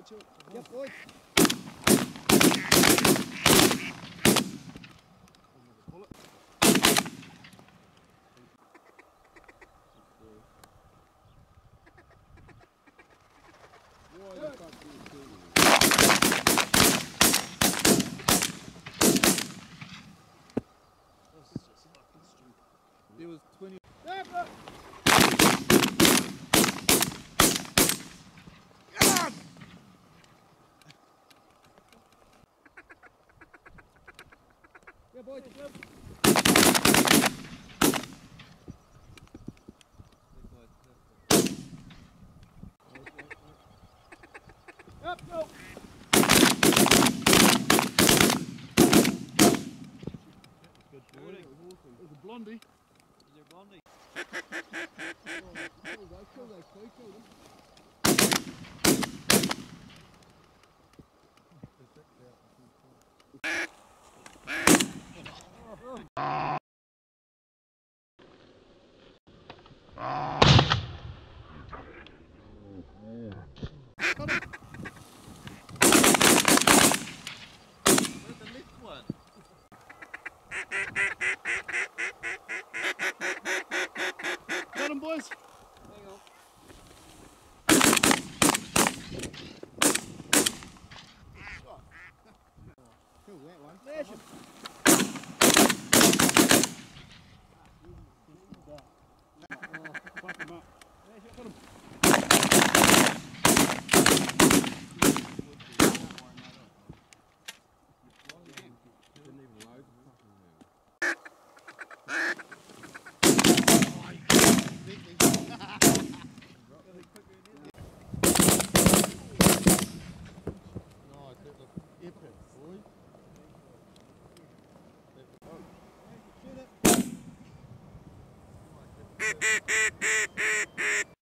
Yep, boys. There was 20. Yeah, boys. Yep. Yep, go. Good boy. There's a blondie. Is there a blondie? Kill those two. Where's the lift one? Got him, boys. Hang on. Kill that one. Smash him. Fuck him up. Got him. Didn't even load the fucking Nice, that looks epic, boy. Shoot it.